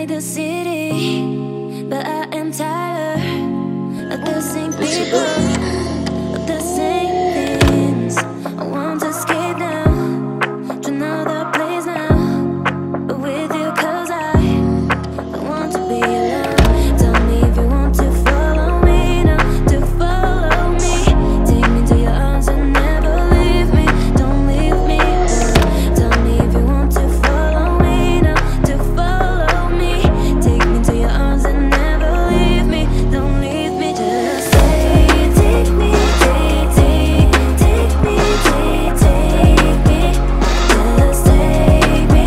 like the city, but I am tired of the same people, of the same things. I want to escape now to another place now, but with you 'cause I don't want to be alone. Tell me if you want to follow me now, to follow me. Take me to your arms and never leave me, don't leave me alone. Tell me if you want to follow me now, to follow me. Take me to your arms and never leave me, don't leave me. Just say, take me, take me, take me. Just take me, just take me,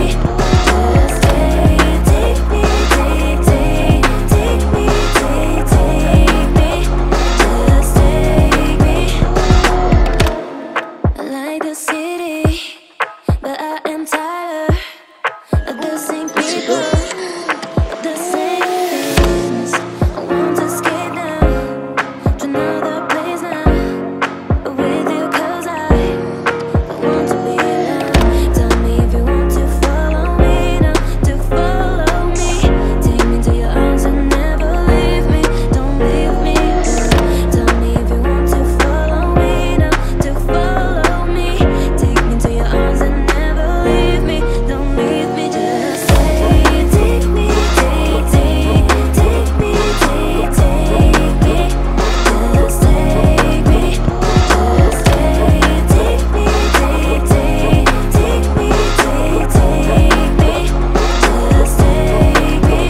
take me, take me, just take me. I like the city, but I am tired of the same people, of the same things. I want to escape now to another place now, but with you 'cause I don't want to be alone. Tell me if you want to follow me now, to follow me. Take me to your arms and never leave me, don't leave me alone. Tell me if you want to follow me now, to follow me. Take me to your arms and never leave me, don't leave me. Just say, take me, take me, take me. Just take me, just take me, take me, just take me.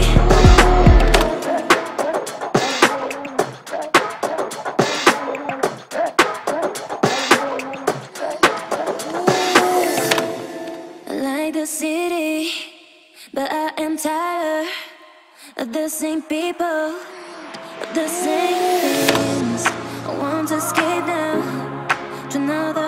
I like the city, but I am tired of the same people, of the same things. I want to escape now to another